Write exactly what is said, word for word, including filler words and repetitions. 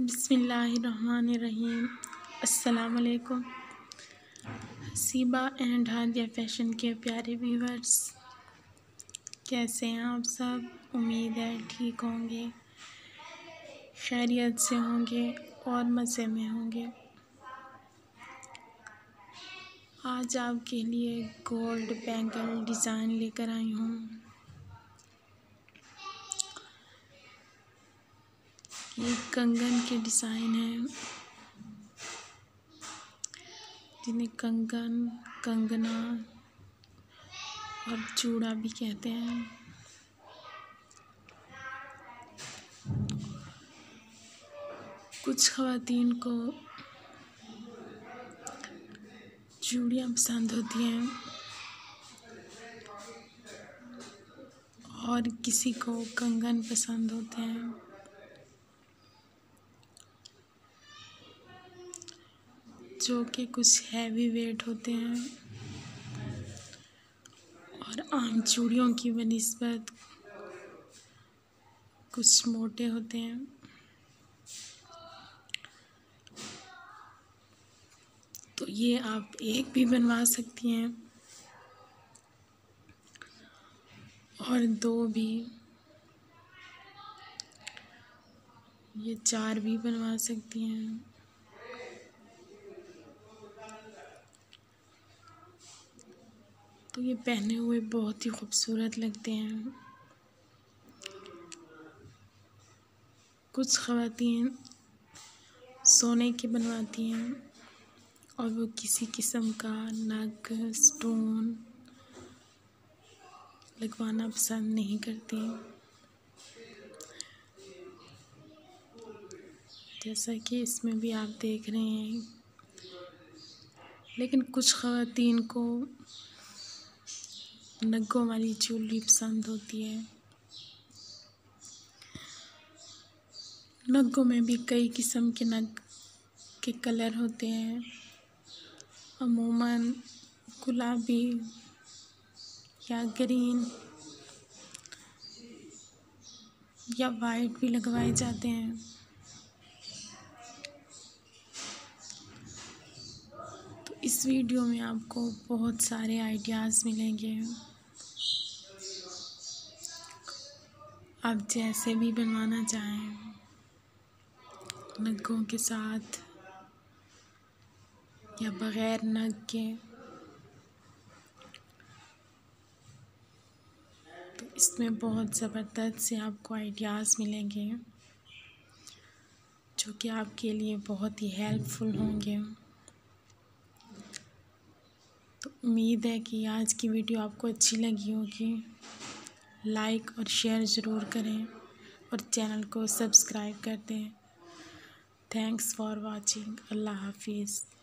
बिस्मिल्लाहिर्रहमानिर्रहीम। अस्सलाम वालेकुम। हसीबा एंड हादिया फैशन के प्यारे व्यूवर्स, कैसे हैं आप सब? उम्मीद है ठीक होंगे, खैरियत से होंगे और मज़े में होंगे। आज आपके लिए गोल्ड बैंगल डिज़ाइन लेकर आई हूँ। ये कंगन के डिज़ाइन है, जिन्हें कंगन, कंगना और चूड़ा भी कहते हैं। कुछ ख़वातीन को चूड़ियाँ पसंद होती हैं और किसी को कंगन पसंद होते हैं। जो कि कुछ हैवी वेट होते हैं और आम चूड़ियों की बनिस्बत कुछ मोटे होते हैं। तो ये आप एक भी बनवा सकती हैं और दो भी, ये चार भी बनवा सकती हैं। तो ये पहने हुए बहुत ही खूबसूरत लगते हैं। कुछ ख़वातीन सोने की बनवाती हैं और वो किसी किस्म का नग, स्टोन लगवाना पसंद नहीं करती। जैसा कि इसमें भी आप देख रहे हैं, लेकिन कुछ ख़वातीन को नगों वाली ज्वेलरी पसंद होती है। नगों में भी कई किस्म के नग के कलर होते हैं। अमूमन गुलाबी या ग्रीन या वाइट भी लगवाए जाते हैं। तो इस वीडियो में आपको बहुत सारे आइडियाज़ मिलेंगे। आप जैसे भी बनवाना चाहें, नगों के साथ या बग़ैर नग के, तो इसमें बहुत ज़बरदस्त से आपको आइडियाज़ मिलेंगे जो कि आपके लिए बहुत ही हेल्पफुल होंगे। तो उम्मीद है कि आज की वीडियो आपको अच्छी लगी होगी। लाइक और शेयर ज़रूर करें और चैनल को सब्सक्राइब कर दें। Thanks for watching. अल्लाह हाफिज़।